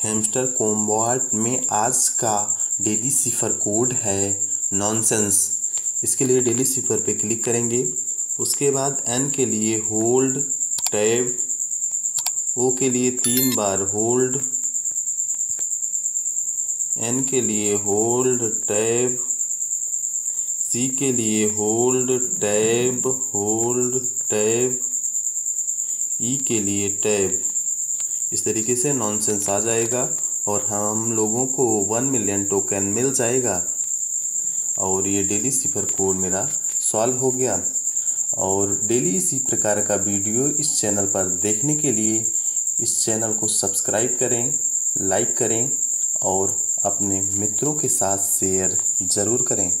Hamster कॉम्बॉट में आज का डेली सिफर कोड है नॉनसेंस। इसके लिए डेली सिफर पे क्लिक करेंगे। उसके बाद एन के लिए होल्ड टैब, ओ के लिए 3 बार होल्ड, एन के लिए होल्ड टैब, सी के लिए hold tab hold tab, E के लिए टैब। इस तरीके से नॉनसेंस आ जाएगा और हम लोगों को 1 मिलियन टोकन मिल जाएगा। और ये डेली सिफर कोड मेरा सॉल्व हो गया। और डेली इसी प्रकार का वीडियो इस चैनल पर देखने के लिए इस चैनल को सब्सक्राइब करें, लाइक करें और अपने मित्रों के साथ शेयर ज़रूर करें।